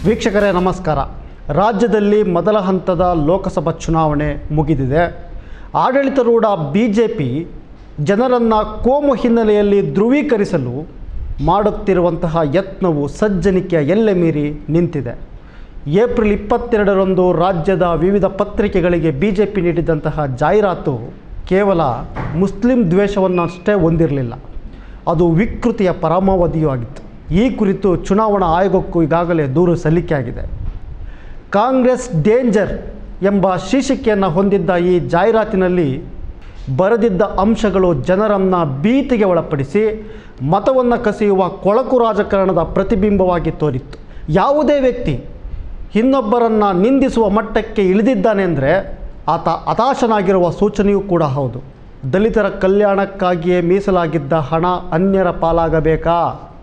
ವೀಕ್ಷಕರೇ ನಮಸ್ಕಾರ. ರಾಜ್ಯದಲ್ಲಿ ಮೊದಲ ಹಂತದ ಲೋಕಸಭಾ ಚುನಾವಣೆ ಮುಗಿದಿದೆ. ಆಡಳಿತಾರೂಢ ಬಿಜೆಪಿ ಜನರನ್ನು ಕೋಮು ಹಿನ್ನೆಲೆಯಲ್ಲಿ ಧ್ರುವೀಕರಿಸಲು ಮಾಡುತ್ತಿರುವಂತಹ ಯತ್ನವು ಸಜ್ಜನಿಕೆಯ ಎಲ್ಲೆ ಮೀರಿ ನಿಂತಿದೆ. ಏಪ್ರಿಲ್ 22ರಂದು ರಾಜ್ಯದ ವಿವಿಧ ಪತ್ರಿಕೆಗಳಿಗೆ ಬಿಜೆಪಿ ನೀಡಿದಂತಹ ಜಾಹೀರಾತು ಕೇವಲ ಮುಸ್ಲಿಂ ದ್ವೇಷವನ್ನಷ್ಟೇ ಹೊಂದಿರಲಿಲ್ಲ, ಅದು ವಿಕೃತಿಯ ಪರಮಾವಧಿಯೂ ಆಗಿತ್ತು. ಈ ಕುರಿತು ಚುನಾವಣಾ ಆಯೋಗಕ್ಕೂ ಈಗಾಗಲೇ ದೂರು ಸಲ್ಲಿಕೆಯಾಗಿದೆ. ಕಾಂಗ್ರೆಸ್ ಡೇಂಜರ್ ಎಂಬ ಶೀರ್ಷಿಕೆಯನ್ನು ಹೊಂದಿದ್ದ ಈ ಜಾಹೀರಾತಿನಲ್ಲಿ ಬರೆದಿದ್ದ ಅಂಶಗಳು ಜನರನ್ನು ಭೀತಿಗೆ ಒಳಪಡಿಸಿ ಮತವನ್ನು ಕಸಿಯುವ ಕೊಳಕು ರಾಜಕಾರಣದ ಪ್ರತಿಬಿಂಬವಾಗಿ ತೋರಿತ್ತು. ಯಾವುದೇ ವ್ಯಕ್ತಿ ಇನ್ನೊಬ್ಬರನ್ನು ನಿಂದಿಸುವ ಮಟ್ಟಕ್ಕೆ ಇಳಿದಿದ್ದಾನೆ ಅಂದರೆ ಆತ ಹತಾಶನಾಗಿರುವ ಸೂಚನೆಯೂ ಕೂಡ ಹೌದು. ದಲಿತರ ಕಲ್ಯಾಣಕ್ಕಾಗಿಯೇ ಮೀಸಲಾಗಿದ್ದ ಹಣ ಅನ್ಯರ ಪಾಲಾಗಬೇಕಾ?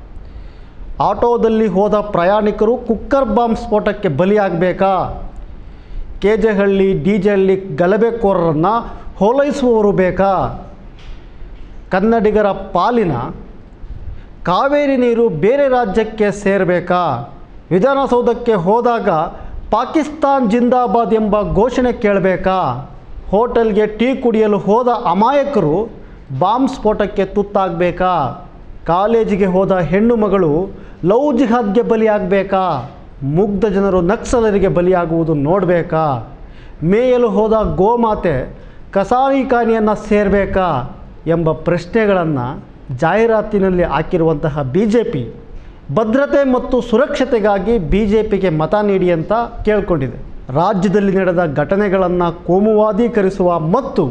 ಆಟೋದಲ್ಲಿ ಹೋದ ಪ್ರಯಾಣಿಕರು ಕುಕ್ಕರ್ ಬಾಂಬ್ ಸ್ಫೋಟಕ್ಕೆ ಬಲಿಯಾಗಬೇಕಾ? ಕೆಜೆಹಳ್ಳಿ ಡಿಜೆಹಳ್ಳಿ ಗಲಭೆಕೋರರನ್ನು ಹೋಲೈಸುವವರು ಬೇಕಾ? ಕನ್ನಡಿಗರ ಪಾಲಿನ ಕಾವೇರಿ ನೀರು ಬೇರೆ ರಾಜ್ಯಕ್ಕೆ ಸೇರಬೇಕಾ? ವಿಧಾನಸೌಧಕ್ಕೆ ಹೋದಾಗ ಪಾಕಿಸ್ತಾನ್ ಜಿಂದಾಬಾದ್ ಎಂಬ ಘೋಷಣೆ ಕೇಳಬೇಕಾ? ಹೋಟೆಲ್ಗೆ ಟೀ ಕುಡಿಯಲು ಹೋದ ಅಮಾಯಕರು ಬಾಂಬ್ ಸ್ಫೋಟಕ್ಕೆ ತುತ್ತಾಗಬೇಕಾ? ಕಾಲೇಜಿಗೆ ಹೋದ ಹೆಣ್ಣು ಮಗಳು ಲವ್ ಜಿಹಾದ್ಗೆ ಬಲಿಯಾಗಬೇಕಾ? ಮುಗ್ಧ ಜನರು ನಕ್ಸಲರಿಗೆ ಬಲಿಯಾಗುವುದು ನೋಡಬೇಕಾ? ಮೇಯಲು ಹೋದ ಗೋಮಾತೆ ಕಸಾಯಿಖಾನೆಯನ್ನು ಸೇರಬೇಕಾ ಎಂಬ ಪ್ರಶ್ನೆಗಳನ್ನು ಜಾಹೀರಾತಿನಲ್ಲಿ ಹಾಕಿರುವಂತಹ ಬಿಜೆಪಿ ಭದ್ರತೆ ಮತ್ತು ಸುರಕ್ಷತೆಗಾಗಿ ಬಿಜೆಪಿಗೆ ಮತ ನೀಡಿ ಅಂತ ಕೇಳಿಕೊಂಡಿದೆ. ರಾಜ್ಯದಲ್ಲಿ ನಡೆದ ಘಟನೆಗಳನ್ನು ಕೋಮುವಾದೀಕರಿಸುವ ಮತ್ತು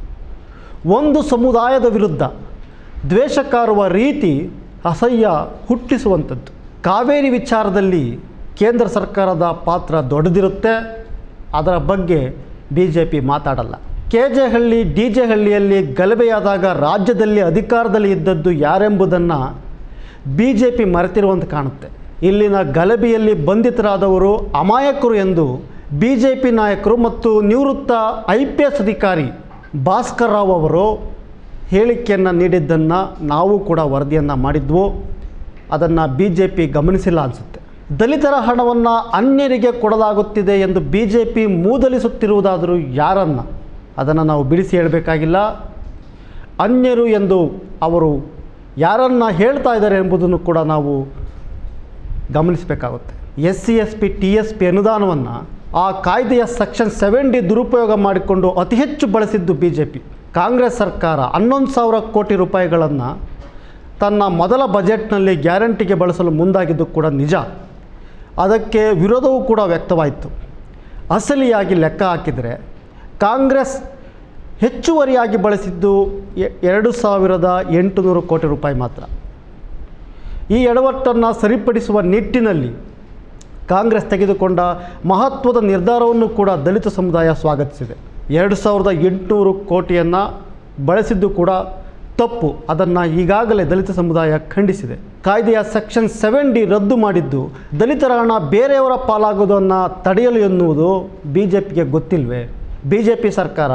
ಒಂದು ಸಮುದಾಯದ ವಿರುದ್ಧ ದ್ವೇಷ ಕಾರುವ ರೀತಿ ಅಸಹ್ಯ ಹುಟ್ಟಿಸುವಂಥದ್ದು. ಕಾವೇರಿ ವಿಚಾರದಲ್ಲಿ ಕೇಂದ್ರ ಸರ್ಕಾರದ ಪಾತ್ರ ದೊಡ್ಡದಿರುತ್ತೆ, ಅದರ ಬಗ್ಗೆ ಬಿಜೆಪಿ ಮಾತಾಡಲ್ಲ. ಕೆಜೆಹಳ್ಳಿ ಡಿಜೆಹಳ್ಳಿಯಲ್ಲಿ ಗಲಭೆಯಾದಾಗ ರಾಜ್ಯದಲ್ಲಿ ಅಧಿಕಾರದಲ್ಲಿ ಇದ್ದದ್ದು ಯಾರೆಂಬುದನ್ನು ಬಿಜೆಪಿ ಮರೆತಿರುವಂತೆ ಕಾಣುತ್ತೆ. ಇಲ್ಲಿನ ಗಲಭೆಯಲ್ಲಿ ಬಂಧಿತರಾದವರು ಅಮಾಯಕರು ಎಂದು ಬಿಜೆಪಿ ನಾಯಕರು ಮತ್ತು ನಿವೃತ್ತ IPS ಅಧಿಕಾರಿ ಭಾಸ್ಕರ್ ರಾವ್ ಅವರು ಹೇಳಿಕೆಯನ್ನು ನೀಡಿದ್ದನ್ನು ನಾವು ಕೂಡ ವರದಿಯನ್ನು ಮಾಡಿದ್ವು. ಅದನ್ನು ಬಿಜೆಪಿ ಗಮನಿಸಿಲ್ಲ ಅನಿಸುತ್ತೆ. ದಲಿತರ ಹಣವನ್ನು ಅನ್ಯರಿಗೆ ಕೊಡಲಾಗುತ್ತಿದೆ ಎಂದು ಬಿಜೆಪಿ ಮೂದಲಿಸುತ್ತಿರುವುದಾದರೂ ಯಾರನ್ನು, ಅದನ್ನು ನಾವು ಬಿಡಿಸಿ ಹೇಳಬೇಕಾಗಿಲ್ಲ. ಅನ್ಯರು ಎಂದು ಅವರು ಯಾರನ್ನು ಹೇಳ್ತಾ ಇದ್ದಾರೆ ಎಂಬುದನ್ನು ಕೂಡ ನಾವು ಗಮನಿಸಬೇಕಾಗುತ್ತೆ. SC ST TSP ಅನುದಾನವನ್ನು ಆ ಕಾಯ್ದೆಯ ಸೆಕ್ಷನ್ 7D ದುರುಪಯೋಗ ಮಾಡಿಕೊಂಡು ಅತಿ ಹೆಚ್ಚು ಬಳಸಿದ್ದು ಬಿಜೆಪಿ. ಕಾಂಗ್ರೆಸ್ ಸರ್ಕಾರ 11,000 ಕೋಟಿ ರೂಪಾಯಿಗಳನ್ನು ತನ್ನ ಮೊದಲ ಬಜೆಟ್ನಲ್ಲಿ ಗ್ಯಾರಂಟಿಗೆ ಬಳಸಲು ಮುಂದಾಗಿದ್ದು ಕೂಡ ನಿಜ. ಅದಕ್ಕೆ ವಿರೋಧವೂ ಕೂಡ ವ್ಯಕ್ತವಾಯಿತು. ಅಸಲಿಯಾಗಿ ಲೆಕ್ಕ ಹಾಕಿದರೆ ಕಾಂಗ್ರೆಸ್ ಹೆಚ್ಚುವರಿಯಾಗಿ ಬಳಸಿದ್ದು 2,800 ಕೋಟಿ ರೂಪಾಯಿ ಮಾತ್ರ. ಈ ಎಡವಟ್ಟನ್ನು ಸರಿಪಡಿಸುವ ನಿಟ್ಟಿನಲ್ಲಿ ಕಾಂಗ್ರೆಸ್ ತೆಗೆದುಕೊಂಡ ಮಹತ್ವದ ನಿರ್ಧಾರವನ್ನು ಕೂಡ ದಲಿತ ಸಮುದಾಯ ಸ್ವಾಗತಿಸಿದೆ. 2,800 ಕೋಟಿಯನ್ನು ಬಳಸಿದ್ದು ಕೂಡ ತಪ್ಪು, ಅದನ್ನು ಈಗಾಗಲೇ ದಲಿತ ಸಮುದಾಯ ಖಂಡಿಸಿದೆ. ಕಾಯ್ದೆಯ ಸೆಕ್ಷನ್ 7D ರದ್ದು ಮಾಡಿದ್ದು ದಲಿತರ ಹಣ ಬೇರೆಯವರ ಪಾಲಾಗೋದನ್ನು ತಡೆಯಲು ಎನ್ನುವುದು ಬಿಜೆಪಿಗೆ ಗೊತ್ತಿಲ್ವೇ? ಬಿಜೆಪಿ ಸರ್ಕಾರ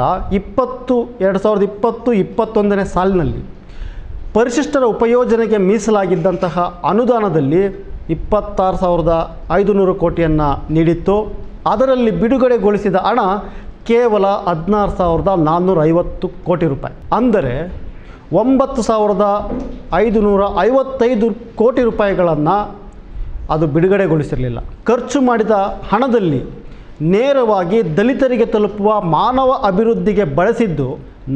2020-21ನೇ ಸಾಲಿನಲ್ಲಿ ಪರಿಶಿಷ್ಟರ ಉಪಯೋಜನೆಗೆ ಮೀಸಲಾಗಿದ್ದಂತಹ ಅನುದಾನದಲ್ಲಿ 26,500 ಕೋಟಿಯನ್ನು ನೀಡಿತ್ತು. ಅದರಲ್ಲಿ ಬಿಡುಗಡೆಗೊಳಿಸಿದ ಹಣ ಕೇವಲ 16,450 ಕೋಟಿ ರೂಪಾಯಿ, ಅಂದರೆ 9,555 ಕೋಟಿ ರೂಪಾಯಿಗಳನ್ನು ಅದು ಬಿಡುಗಡೆಗೊಳಿಸಿರಲಿಲ್ಲ. ಖರ್ಚು ಮಾಡಿದ ಹಣದಲ್ಲಿ ನೇರವಾಗಿ ದಲಿತರಿಗೆ ತಲುಪುವ ಮಾನವ ಅಭಿವೃದ್ಧಿಗೆ ಬಳಸಿದ್ದು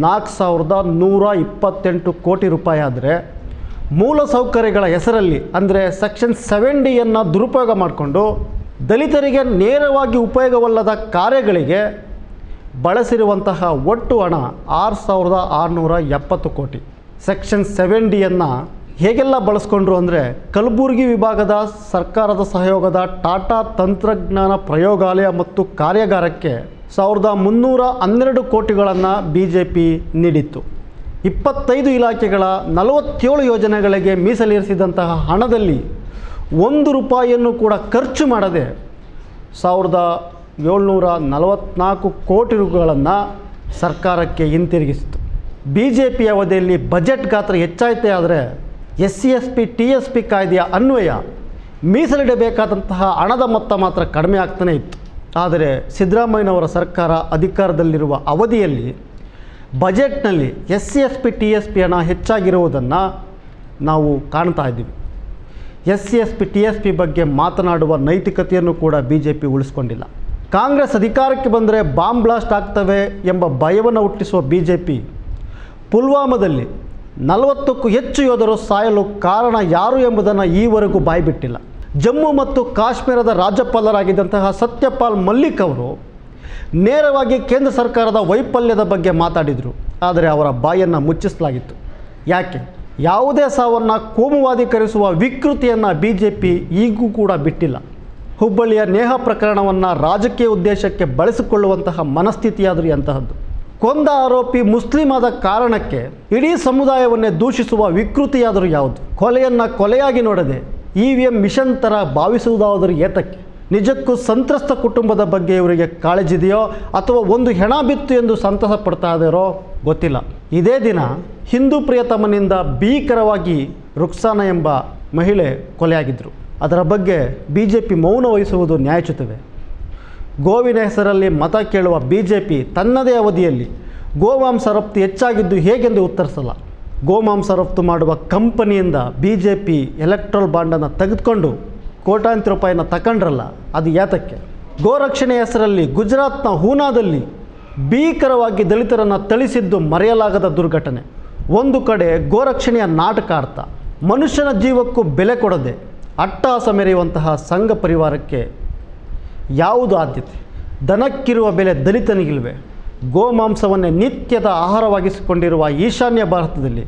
4,128 ಕೋಟಿ ರೂಪಾಯಿ. ಆದರೆ ಮೂಲ ಸೌಕರ್ಯಗಳ ಹೆಸರಲ್ಲಿ ಅಂದರೆ ಸೆಕ್ಷನ್ 7Dಯನ್ನು ದುರುಪಯೋಗ ಮಾಡಿಕೊಂಡು ದಲಿತರಿಗೆ ನೇರವಾಗಿ ಉಪಯೋಗವಲ್ಲದ ಕಾರ್ಯಗಳಿಗೆ ಬಳಸಿರುವಂತಹ ಒಟ್ಟು ಹಣ 6,670 ಕೋಟಿ. ಸೆಕ್ಷನ್ 7Dಯನ್ನು ಹೇಗೆಲ್ಲ ಬಳಸ್ಕೊಂಡ್ರು ಅಂದರೆ ಕಲಬುರಗಿ ವಿಭಾಗದ ಸರ್ಕಾರದ ಸಹಯೋಗದ ಟಾಟಾ ತಂತ್ರಜ್ಞಾನ ಪ್ರಯೋಗಾಲಯ ಮತ್ತು ಕಾರ್ಯಾಗಾರಕ್ಕೆ 1,312 ಕೋಟಿಗಳನ್ನು ಬಿಜೆಪಿ ನೀಡಿತ್ತು. 25 ಇಲಾಖೆಗಳ 47 ಯೋಜನೆಗಳಿಗೆ ಮೀಸಲಿರಿಸಿದಂತಹ ಹಣದಲ್ಲಿ 1 ರೂಪಾಯಿಯನ್ನು ಕೂಡ ಖರ್ಚು ಮಾಡದೆ 1,744 ಕೋಟಿ ರೂಪಾಯಿಗಳನ್ನು ಸರ್ಕಾರಕ್ಕೆ ಹಿಂತಿರುಗಿಸಿತು. ಬಿಜೆಪಿ ಅವಧಿಯಲ್ಲಿ ಬಜೆಟ್ ಗಾತ್ರ ಹೆಚ್ಚಾಯಿತೇ ಆದರೆ SC ST TSP ಕಾಯ್ದೆಯ ಅನ್ವಯ ಮೀಸಲಿಡಬೇಕಾದಂತಹ ಹಣದ ಮೊತ್ತ ಮಾತ್ರ ಕಡಿಮೆ ಆಗ್ತಾನೇ ಇತ್ತು. ಆದರೆ ಸಿದ್ದರಾಮಯ್ಯನವರ ಸರ್ಕಾರ ಅಧಿಕಾರದಲ್ಲಿರುವ ಅವಧಿಯಲ್ಲಿ ಬಜೆಟ್ನಲ್ಲಿ SC/ST TSP ಹಣ ಹೆಚ್ಚಾಗಿರುವುದನ್ನು ನಾವು ಕಾಣ್ತಾ ಇದ್ದೀವಿ. SC/ST TSP ಬಗ್ಗೆ ಮಾತನಾಡುವ ನೈತಿಕತೆಯನ್ನು ಕೂಡ BJP ಉಳಿಸ್ಕೊಂಡಿಲ್ಲ. ಕಾಂಗ್ರೆಸ್ ಅಧಿಕಾರಕ್ಕೆ ಬಂದರೆ ಬಾಂಬ್ ಬ್ಲಾಸ್ಟ್ ಆಗ್ತವೆ ಎಂಬ ಭಯವನ್ನು ಹುಟ್ಟಿಸುವ BJP ಪುಲ್ವಾಮಾದಲ್ಲಿ 40ಕ್ಕೂ ಹೆಚ್ಚು ಯೋಧರು ಸಾಯಲು ಕಾರಣ ಯಾರು ಎಂಬುದನ್ನು ಈವರೆಗೂ ಬಾಯ್ಬಿಟ್ಟಿಲ್ಲ. ಜಮ್ಮು ಮತ್ತು ಕಾಶ್ಮೀರದ ರಾಜ್ಯಪಾಲರಾಗಿದ್ದಂತಹ ಸತ್ಯಪಾಲ್ ಮಲ್ಲಿಕ್ ಅವರು ನೇರವಾಗಿ ಕೇಂದ್ರ ಸರ್ಕಾರದ ವೈಫಲ್ಯದ ಬಗ್ಗೆ ಮಾತಾಡಿದರು. ಆದರೆ ಅವರ ಬಾಯನ್ನು ಮುಚ್ಚಿಸಲಾಗಿತ್ತು. ಯಾಕೆ? ಯಾವುದೇ ಸಾವನ್ನು ಕೋಮುವಾದೀಕರಿಸುವ ವಿಕೃತಿಯನ್ನು BJP ಈಗೂ ಕೂಡ ಬಿಟ್ಟಿಲ್ಲ. ಹುಬ್ಬಳ್ಳಿಯ ನೇಹಾ ಪ್ರಕರಣವನ್ನು ರಾಜಕೀಯ ಉದ್ದೇಶಕ್ಕೆ ಬಳಸಿಕೊಳ್ಳುವಂತಹ ಮನಸ್ಥಿತಿಯಾದರೂ ಎಂತಹದ್ದು. ಕೊಂದ ಆರೋಪಿ ಮುಸ್ಲಿಂ ಆದ ಕಾರಣಕ್ಕೆ ಇಡೀ ಸಮುದಾಯವನ್ನೇ ದೂಷಿಸುವ ವಿಕೃತಿಯಾದರೂ ಯಾವುದು? ಕೊಲೆಯನ್ನು ಕೊಲೆಯಾಗಿ ನೋಡದೆ EVM ಮಿಷನ್ ಥರ ಭಾವಿಸುವುದಾದರೂ ಏತಕ್ಕೆ? ನಿಜಕ್ಕೂ ಸಂತ್ರಸ್ತ ಕುಟುಂಬದ ಬಗ್ಗೆ ಇವರಿಗೆ ಕಾಳಜಿದೆಯೋ ಅಥವಾ ಒಂದು ಹೆಣ ಬಿತ್ತು ಎಂದು ಸಂತಸ ಪಡ್ತಾ ಇದ್ದಾರೋ ಗೊತ್ತಿಲ್ಲ. ಇದೇ ದಿನ ಹಿಂದೂ ಪ್ರಿಯತಮನಿಂದ ಭೀಕರವಾಗಿ ರುಕ್ಸಾನ ಎಂಬ ಮಹಿಳೆ ಕೊಲೆಯಾಗಿದ್ದರು. ಅದರ ಬಗ್ಗೆ BJP ಮೌನ ವಹಿಸುವುದು ನ್ಯಾಯಚ್ಯುತವೇ? ಗೋವಿನ ಹೆಸರಲ್ಲಿ ಮತ ಕೇಳುವ BJP ತನ್ನದೇ ಅವಧಿಯಲ್ಲಿ ಗೋಮಾಂಸ ರಫ್ತು ಹೆಚ್ಚಾಗಿದ್ದು ಹೇಗೆಂದು ಉತ್ತರಿಸಲ್ಲ. ಗೋಮಾಂಸ ರಫ್ತು ಮಾಡುವ ಕಂಪನಿಯಿಂದ BJP ಎಲೆಕ್ಟ್ರಲ್ ಬಾಂಡನ್ನು ತೆಗೆದುಕೊಂಡು ಕೋಟ್ಯಾಂತರ ರೂಪಾಯಿನ ತಗೊಂಡ್ರಲ್ಲ, ಅದು ಯಾತಕ್ಕೆ? ಗೋರಕ್ಷಣೆ ಹೆಸರಲ್ಲಿ ಗುಜರಾತ್ನ ಹೂನಾದಲ್ಲಿ ಭೀಕರವಾಗಿ ದಲಿತರನ್ನು ಥಳಿಸಿದ್ದು ಮರೆಯಲಾಗದ ದುರ್ಘಟನೆ. ಒಂದು ಕಡೆ ಗೋರಕ್ಷಣೆಯ ನಾಟಕಾರ್ಥ, ಮನುಷ್ಯನ ಜೀವಕ್ಕೂ ಬೆಲೆ ಕೊಡದೆ ಅಟ್ಟಹಾಸ ಮೆರೆಯುವಂತಹ ಸಂಘ ಪರಿವಾರಕ್ಕೆ ಯಾವುದು ಆದ್ಯತೆ? ದನಕ್ಕಿರುವ ಬೆಲೆ ದಲಿತನಿಗಿಲ್ವೇ? ಗೋಮಾಂಸವನ್ನೇ ನಿತ್ಯದ ಆಹಾರವಾಗಿಸಿಕೊಂಡಿರುವ ಈಶಾನ್ಯ ಭಾರತದಲ್ಲಿ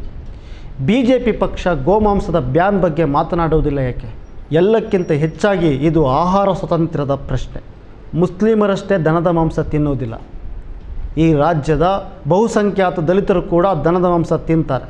BJP ಪಕ್ಷ ಗೋಮಾಂಸದ ಬ್ಯಾನ್ ಬಗ್ಗೆ ಮಾತನಾಡುವುದಿಲ್ಲ ಯಾಕೆ? ಎಲ್ಲಕ್ಕಿಂತ ಹೆಚ್ಚಾಗಿ ಇದು ಆಹಾರ ಸ್ವಾತಂತ್ರ್ಯದ ಪ್ರಶ್ನೆ. ಮುಸ್ಲಿಮರಷ್ಟೇ ದನದ ಮಾಂಸ ತಿನ್ನುವುದಿಲ್ಲ. ಈ ರಾಜ್ಯದ ಬಹುಸಂಖ್ಯಾತ ದಲಿತರು ಕೂಡ ದನದ ಮಾಂಸ ತಿಂತಾರೆ.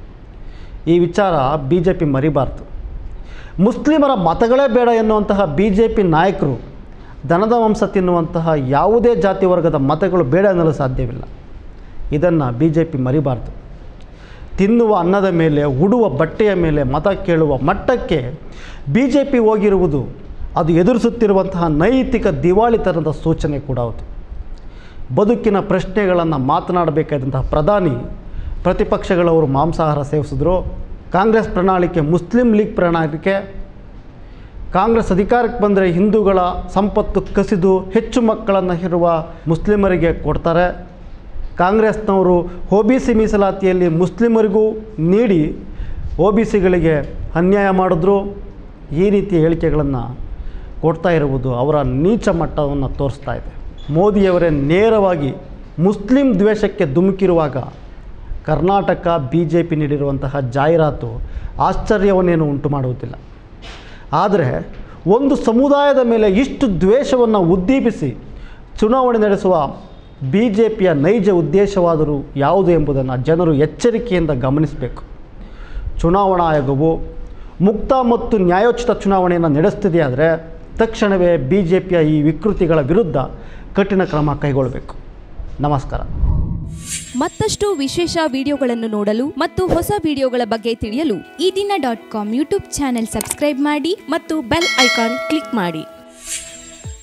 ಈ ವಿಚಾರ BJP ಮರಿಬಾರ್ದು. ಮುಸ್ಲಿಮರ ಮತಗಳೇ ಬೇಡ ಎನ್ನುವಂತಹ BJP ನಾಯಕರು ದನದ ಮಾಂಸ ತಿನ್ನುವಂತಹ ಯಾವುದೇ ಜಾತಿ ವರ್ಗದ ಮತಗಳು ಬೇಡ ಎನ್ನಲು ಸಾಧ್ಯವಿಲ್ಲ. ಇದನ್ನು BJP ಮರಿಬಾರ್ದು. ತಿನ್ನುವ ಅನ್ನದ ಮೇಲೆ, ಉಡುವ ಬಟ್ಟೆಯ ಮೇಲೆ ಮತ ಕೇಳುವ ಮಟ್ಟಕ್ಕೆ BJP ಹೋಗಿರುವುದು ಅದು ಎದುರಿಸುತ್ತಿರುವಂತಹ ನೈತಿಕ ದಿವಾಳಿತನದ ಸೂಚನೆ ಕೂಡ ಹೌದು. ಬದುಕಿನ ಪ್ರಶ್ನೆಗಳನ್ನು ಮಾತನಾಡಬೇಕಾದಂತಹ ಪ್ರಧಾನಿ ಪ್ರತಿಪಕ್ಷಗಳವರು ಮಾಂಸಾಹಾರ ಸೇವಿಸಿದ್ರು. ಕಾಂಗ್ರೆಸ್ ಪ್ರಣಾಳಿಕೆ ಮುಸ್ಲಿಂ ಲೀಗ್ ಪ್ರಣಾಳಿಕೆ. ಕಾಂಗ್ರೆಸ್ ಅಧಿಕಾರಕ್ಕೆ ಬಂದರೆ ಹಿಂದೂಗಳ ಸಂಪತ್ತು ಕಸಿದು ಹೆಚ್ಚು ಮಕ್ಕಳನ್ನು ಇರುವ ಮುಸ್ಲಿಮರಿಗೆ ಕೊಡ್ತಾರೆ. ಕಾಂಗ್ರೆಸ್ನವರು OBC ಮೀಸಲಾತಿಯಲ್ಲಿ ಮುಸ್ಲಿಮರಿಗೂ ನೀಡಿ OBCಗಳಿಗೆ ಅನ್ಯಾಯ ಮಾಡಿದ್ರು. ಈ ರೀತಿಯ ಹೇಳಿಕೆಗಳನ್ನು ಕೊಡ್ತಾ ಇರುವುದು ಅವರ ನೀಚ ಮಟ್ಟವನ್ನು ತೋರಿಸ್ತಾ ಇದೆ. ಮೋದಿಯವರೇ ನೇರವಾಗಿ ಮುಸ್ಲಿಂ ದ್ವೇಷಕ್ಕೆ ಧುಮುಕಿರುವಾಗ ಕರ್ನಾಟಕ BJP ನೀಡಿರುವಂತಹ ಜಾಹೀರಾತು ಆಶ್ಚರ್ಯವನ್ನೇನು ಉಂಟು ಮಾಡುವುದಿಲ್ಲ. ಆದರೆ ಒಂದು ಸಮುದಾಯದ ಮೇಲೆ ಇಷ್ಟು ದ್ವೇಷವನ್ನು ಉದ್ದೀಪಿಸಿ ಚುನಾವಣೆ ನಡೆಸುವ BJPಯ ನೈಜ ಉದ್ದೇಶವಾದರೂ ಯಾವುದು ಎಂಬುದನ್ನು ಜನರು ಎಚ್ಚರಿಕೆಯಿಂದ ಗಮನಿಸಬೇಕು. ಚುನಾವಣಾ ಆಯೋಗವು ಮುಕ್ತ ಮತ್ತು ನ್ಯಾಯೋಚಿತ ಚುನಾವಣೆಯನ್ನು ನಡೆಸ್ತಿದೆಯಾದರೆ ತಕ್ಷಣವೇ BJPಯ ಈ ವಿಕೃತಿಗಳ ವಿರುದ್ಧ ಕಠಿಣ ಕ್ರಮ ಕೈಗೊಳ್ಳಬೇಕು. ನಮಸ್ಕಾರ. ಮತ್ತಷ್ಟು ವಿಶೇಷ ವಿಡಿಯೋಗಳನ್ನು ನೋಡಲು ಮತ್ತು ಹೊಸ ವಿಡಿಯೋಗಳ ಬಗ್ಗೆ ತಿಳಿಯಲು eDina.com ಯೂಟ್ಯೂಬ್ ಚಾನೆಲ್ ಸಬ್ಸ್ಕ್ರೈಬ್ ಮಾಡಿ ಮತ್ತು ಬೆಲ್ ಐಕಾನ್ ಕ್ಲಿಕ್ ಮಾಡಿ.